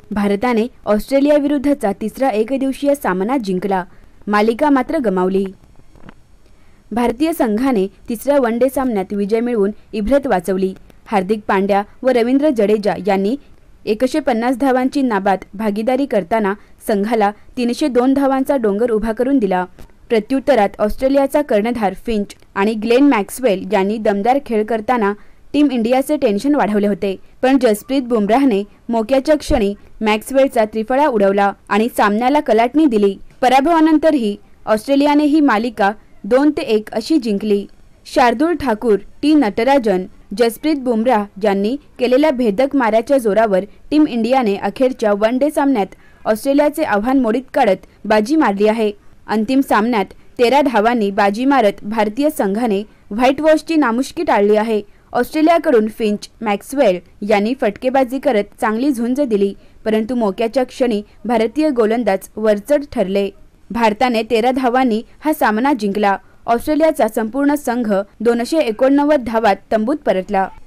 भारताने ऑस्ट्रेलियाविरुद्धचा तिसरा एकदिवसीय सामना जिंकला, मालिका मात्र गमावली। भारतीय संघाने तिसऱ्या वनडे सामन्यात विजय मिळवून इब्रत वाचवली। हार्दिक पांड्या व रवींद्र जडेजा यांनी 150 धावांची नाबाद भागीदारी करताना संघाला 302 धावांचा डोंगर उभा करून दिला। प्रत्युत्तरात ऑस्ट्रेलियाचा कर्णधार फिंच आणि ग्लेन मॅक्सवेल यांनी दमदार खेळ करताना टीम इंडियाचे टेन्शन वाढवले होते, पण जसप्रीत बुमराहने मोक्याच्या क्षणी मॅक्सवेलचा त्रिफळा उडवला आणि सामन्याला कलाटणी दिली। पराभवानंतरही ऑस्ट्रेलियाने ही मालिका 2-1 अशी जिंकली। शार्दुल ठाकूर, टी नटराजन, जसप्रीत बुमराह यांनी केलेल्या भेदक माऱ्याच्या जोरावर टीम इंडियाने अखेरच्या वनडे सामन्यात ऑस्ट्रेलियाचे आव्हान मोडीत काढत बाजी मारली आहे। अंतिम सामन्यात 13 धावांनी बाजी मारत भारतीय संघाने व्हाईट वॉशची नामुष्की टाळली आहे। ऑस्ट्रेलियाकडून फिंच, मॅक्सवेल यांनी फटकेबाजी करत चांगली झुंज दिली, परंतु मोक्याच्या क्षणी भारतीय गोलंदाज वरचढ ठरले। भारताने 13 धावांनी हा सामना जिंकला। ऑस्ट्रेलियाचा संपूर्ण संघ 289 धावात तंबूत परतला।